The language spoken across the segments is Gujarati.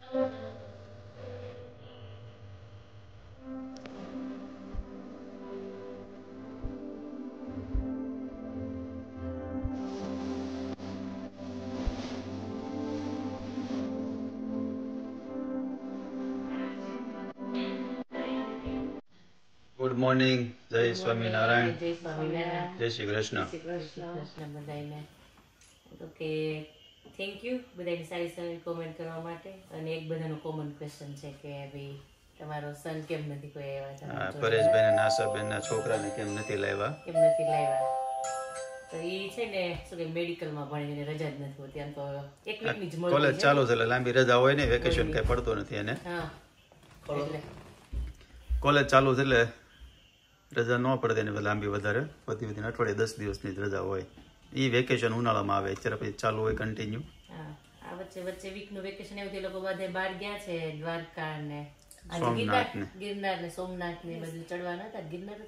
ગુડ મોર્નિંગ, જય સ્વામિનારાયણ, જય સ્વામિનારાયણ, જય શ્રી કૃષ્ણ. જય શ્રી કૃષ્ણ બધાને. ઓકે, થેન્ક યુ બધાની સારી સારી કોમેન્ટ કરવા માટે. અને એક બધાનો કોમન ક્વેશ્ચન છે કે ભાઈ તમારો સન કેમ નથી કોઈ આવ્યા, પરેશભાઈ અને નાસાબેનના છોકરાને કેમ નથી લાવ્યા. તો એ છે ને શું કે મેડિકલમાં ભણીને રજા જ નથી હોતી. આમ તો એક વીકની જ મળતી કોલેજ ચાલુ છે એટલે લાંબી રજા હોય ને, વેકેશન કઈ પડતો નથી એને. હા, એટલે કોલેજ ચાલુ છે એટલે રજા ન પડે એને લાંબી, વધારે વધી અઠવાડિયે 10 દિવસની જ રજા હોય. એ વેકેશન ઉનાળામાં આવે, અત્યારે પછી ચાલુ હોય કન્ટિન્યુ. હા, આ વચ્ચે વીકનું વેકેશન એવું, તે લોકો બધે બહાર ગયા છે, દ્વારકા ને ગિરનાર ને સોમનાથ ને બધું ચડવાના હતા. ગિરનાર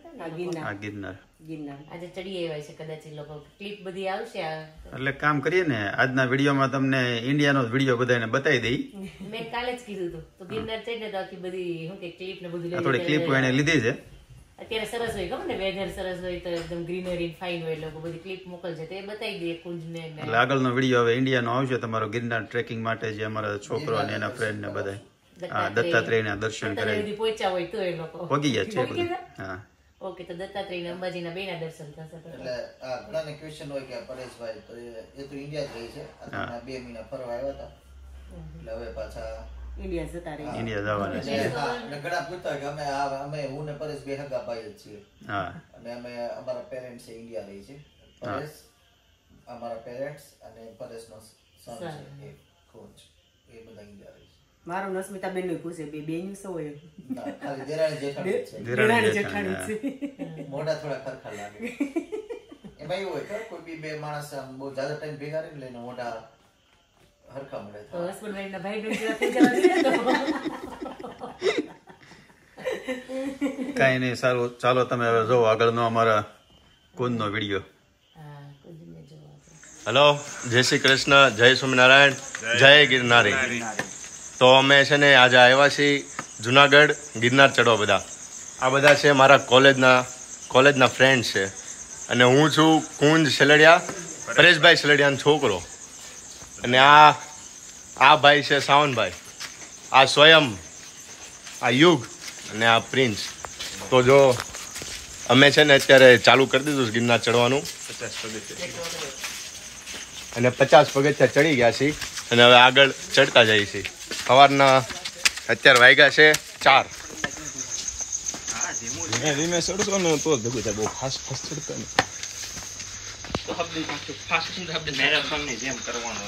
આજે ચડી આવ્યા છે. કદાચ એ લોકો ક્લિપ બધી આવશે. એટલે કામ કરીએ ને, આજના વિડીયોમાં તમને ઇન્ડિયાનો વિડીયો બધાને બતાવી દઈ. મેં કાલે જ કીધું હતું તો ગિરનાર ચડીને તો આખી બધી શું કે ક્લિપ ને બધું થોડી ક્લિપ એને લીધી છે. અત્યારે સરસ હોય, ખબર ને, વેધર સરસ હોય તો એકદમ ગ્રીનરી ફાઇન હોય, લોકો બધી ક્લિપ મોકલશે તો એ બતાવી દઈએ કુંજ ને. એટલે આગળનો વિડીયો હવે ઇન્ડિયાનો આવશે તમારો ગિરનાર ટ્રેકિંગ માટે, જે અમારા છોકરો અને એના ફ્રેન્ડ ને બધા દત્તાત્રેયના દર્શન કરે પહોંચ્યા હોય તો એ લોકો પગી ગયા છે. હા, ઓકે, તો દત્તાત્રેય અંબાજીના બેના દર્શન થશે. એટલે આ ઘણાને ક્વેશ્ચન હોય કે પરેશભાઈ તો એ તો ઇન્ડિયા જ રહી છે, 2 મહિના ફરવા આવ્યા હતા, એટલે હવે પાછા ઇન્ડિયા જતા રહી. ઇન્ડિયા જવાના છે. અને ઘણા પૂછતા કે અમે હું ને પરેશભાઈ હગા ભાઈ જ છીએ. હા, અને અમારા પેરેન્ટ્સ ઇન્ડિયા રહી છે. પરેશ અમારા પેરેન્ટ્સ અને પરેશનો સન છે, કોચ, એ બધા ઇન્ડિયા રહી છે. મારું નસ્મિતા બેન નું પૂછે, બે બેન શું હોય? ખાલી દેરાણી જેઠાણી છે. મોઢા થોડા ખરખા લાગે. એમાં એવું હોય કે કોઈ બી બે માણસ બહુ જ્યાદા ટાઈમ ભેગા રહીને લઈને મોઢા હરખા મળે. હસબન્ડ ના ભાઈ બહેન જેવા થઈ જવા. કઈ નહીં, સારું, ચાલો તમે હવે જોવો આગળનો અમારા કુંજનો વિડીયો. હેલો, જય શ્રી કૃષ્ણ, જય સ્વામિનારાયણ, જય ગિરનારી. તો અમે છે ને આજે આવ્યા છીએ જુનાગઢ ગિરનાર ચડવા. બધા આ બધા છે મારા કોલેજના ફ્રેન્ડ છે. અને હું છું કુંજ સેલડિયા, પરેશભાઈ સેલડિયાનો છોકરો. અને આ ભાઈ છે સાવનભાઈ, આ સ્વયં, આ યુગ અને આ પ્રિન્સ. તો જો અમે છે ને અત્યારે ચાલુ કરી દીધું ગિરનાર ચડવાનું, 50 પગથિયા અને 50 પગથિયા ચડી ગયા છીએ અને હવે આગળ ચડતા જઈએ છીએ. સવારના અત્યારે વાગ્યા છે 4. ધીમે ચડશો ને તો ભેગું થાય, બહુ ફાસ્ટ ચડતા ને તો ફાસ્ટ મેરેથોન ની જેમ કરવાનું.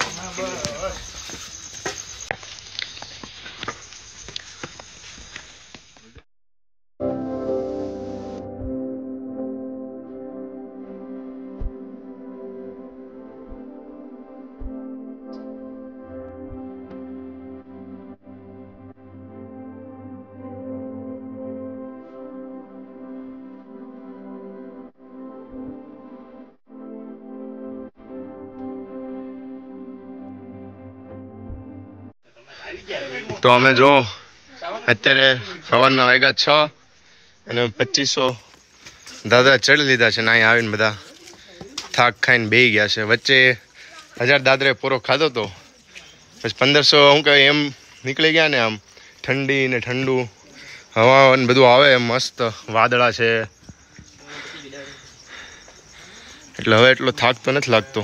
તો અમે જો અત્યારે સવારના વાગ્યા 6 અને 2500 દાદરા ચડી લીધા છે ને અહીંયા આવીને બધા થાક ખાઈને બેસી ગયા છે. વચ્ચે 1000 દાદરે પૂરો ખાધો તો પછી 1500 હું કહે એમ નીકળી ગયા ને. આમ ઠંડી ને ઠંડુ હવા ને બધું આવે, મસ્ત વાદળા છે એટલે હવે એટલો થાક તો નથી લાગતો.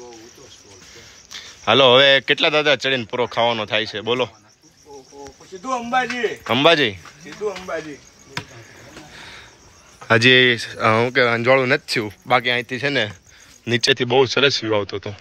હાલો, હવે કેટલા દાદા ચડીને પૂરો ખાવાનો થાય છે બોલો? સીધું અંબાજી. અંબાજી સીધું અંબાજી. હજી હું કે અંજવાળું નથી થયું, બાકી અહીંથી છે ને નીચેથી બહુ સરસ વ્યૂ આવતો હતો.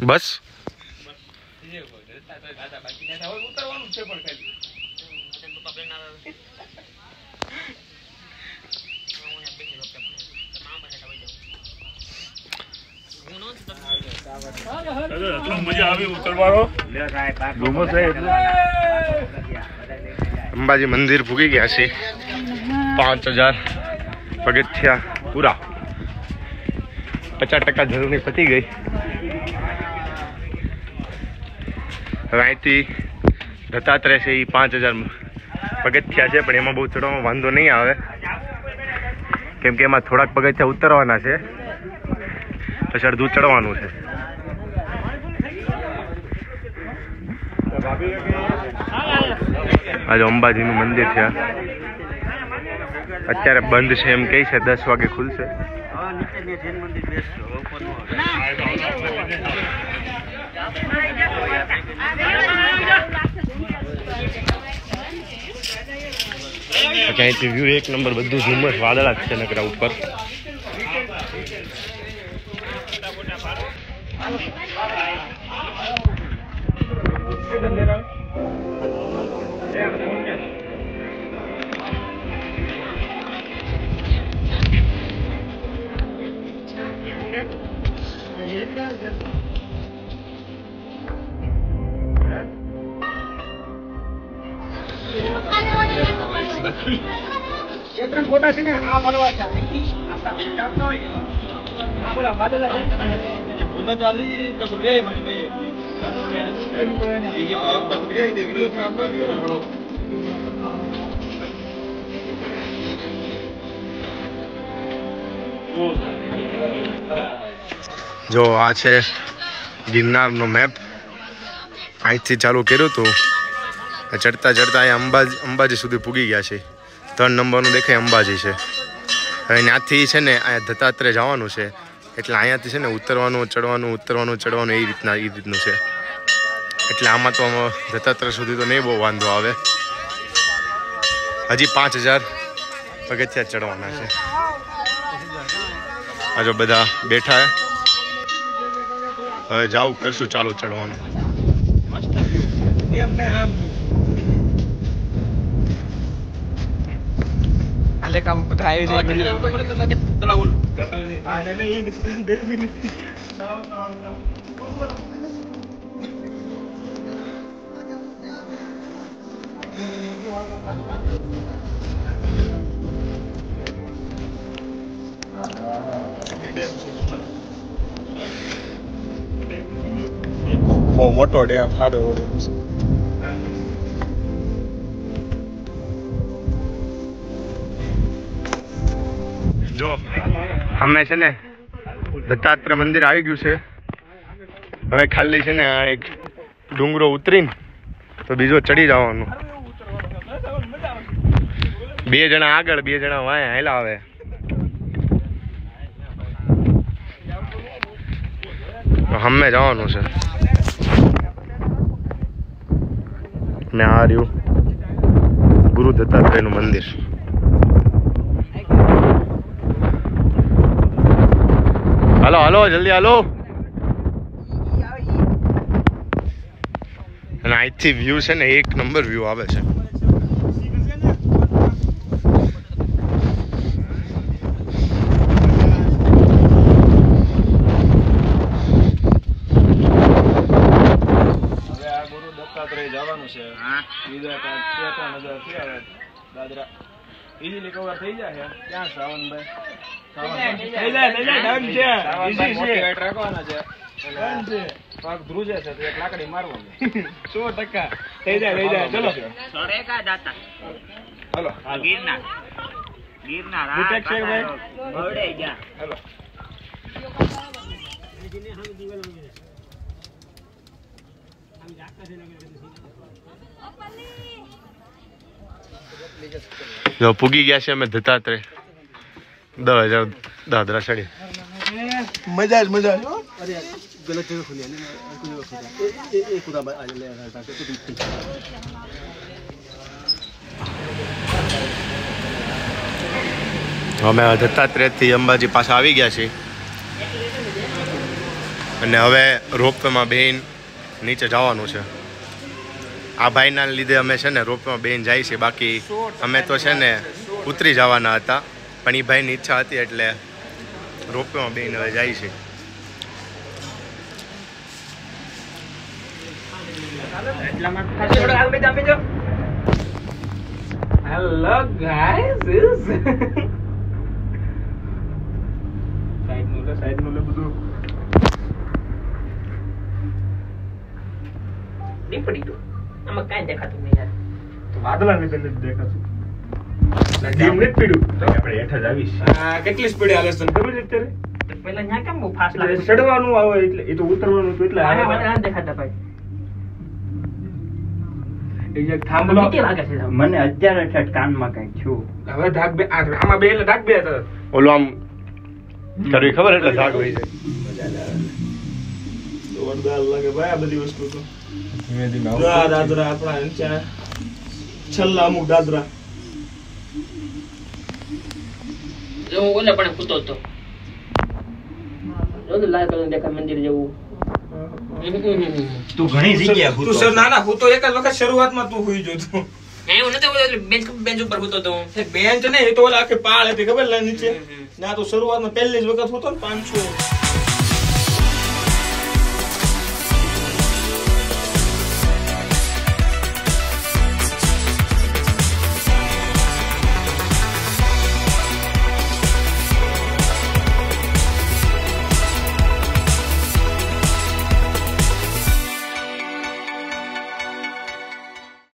બસ અંબાજી મંદિર પૂગી ગયા છે 5000 પગથિયા પૂરા 50% જરૂરી પતી ગઈ હવે અહીંથી દત્તાત્રેય છે એ 5000 પગથિયા છે પણ એમાં બહુ ચડવામાં વાંધો નહીં આવે કેમ કે એમાં થોડાક પગથિયા ઉતરવાના છે પછી અડધું ચડવાનું છે આજે અંબાજીનું મંદિર છે અત્યારે બંધ છે એમ કહે છે 10 વાગે ખુલશે અહીંથી વ્યૂ એક નંબર બધું ઝુમ્મસ વાદળા જ છે નકરા ઉપર જો આ છે ગિરનારનો મેપ અહીંથી ચાલુ કર્યું હતું ચડતા ચડતા અહીંયા અંબાજી સુધી પૂગી ગયા છે 3 નંબરનું દેખાય અંબાજી છે હવે ત્યાંથી છે ને અહીંયા દત્તાત્રેય જવાનું છે એટલે અહીંયાથી છે ને ઉતરવાનું ચડવાનું એ રીતનું છે એટલે આમાં તો દત્તાત્રેય સુધી તો નહીં બહુ વાંધો આવે હજી 5000 પગથિયા ચડવાના છે આ જો બધા બેઠા હવે જાવ કરશું ચાલુ ચડવાનું બહુ મોટો ડેમ સારો જો અમે છે ને દત્તાત્રેય મંદિર આવી ગયું છે હવે ખાલી છે ને આ એક ડુંગરો ઉતરીને તો બીજો ચડી જવાનું 2 જણા આગળ 2 જણા વાય હાલા આવે તો અમે જવાનું છે મેં આ રહ્યું ગુરુ દત્તાત્રેયનું મંદિર હાલો હાલો જલ્દી હાલો અને અહીંથી વ્યૂ છે ને 1 નંબર વ્યૂ આવે છે જવાનું છે બીજા 3-3000 થી આવે દાદરા ઈઝીલી કવર થઈ જાય ક્યાં શ્રાવણભાઈ થઈ જાય ડન છે ઈઝી છે રાખવાના છે પગ ધ્રુજે છે તો એક લાકડી મારવાની 100% થઈ જાય લઈ જાય ચલો સરેકા દાતા હાલો ગિરનાર બુટેક છે ભાઈ બવડે જા હાલો જો પૂગી ગયા છે અમે દત્તાત્રેય 10000 દાદરા ચડી મજા મજા अरे गलत जगह खुली है ना खुदा ले અમે દત્તાત્રેયથી અંબાજી પાછા આવી ગયા છીએ અને હવે રોપવેમાં બેન નીચે જવાનું છે. આ ભાઈના લીધે અમે છે ને રોપવેમાં બેન જાય છે, બાકી અમે તો છે ને ઉતરી જવાના હતા, પણ એ ભાઈની ઈચ્છા હતી એટલે રોપવેમાં બેન હવે જાય છે. હેલો ગાઈસ સાઈડ નું લે બધું પડી તો આમાં કાંઈ દેખાતું નહીં યાર. તો વાદળા ને કને દેખાતું ડીમ ને પીડું તો આપણે હેઠ જ આવીશ. આ કેટલી સ્પીડે હાલે છે ખબર છે અત્યારે? તો પહેલા ન્યા કેમ બહુ ફાસ્ટ લાગે છે? ચડવાનું આવે એટલે એ તો ઉતરવાનું તો એટલે આને વાદળા નથી દેખાતા ભાઈ. એક થાંભલો કેટલી વાગે છે? મને અત્યારે ઠેઠ કાનમાં કઈક છું. હવે ધાક બે આમાં બે એટલે ધાક બે હતા. ઓલું આમ કરવી ખબર એટલે ધાક હોય છે. જોરદાર લાગે ભાઈ આ બધી વસ્તુ તો. ધીમે ધીમે દાદરા આપણા નીચે છલ્લા અમુક દાદરા જો ઓલે પણ કૂતો હતો. જો લાલ કલર દેખાય મંદિર જેવું. તું ઘણી જગ્યાએ તું સર ના ના હું તો એક જ વખત શરૂઆતમાં તું હુઈ જો તું. હું નતો બેન્ચ ઉપર કૂતો હતો. બેન્ચ ને એ તો ઓલા આખી પાળ હતી ખબર લા નીચે ના તો શરૂઆતમાં પહેલી જ વખત હતો ને 500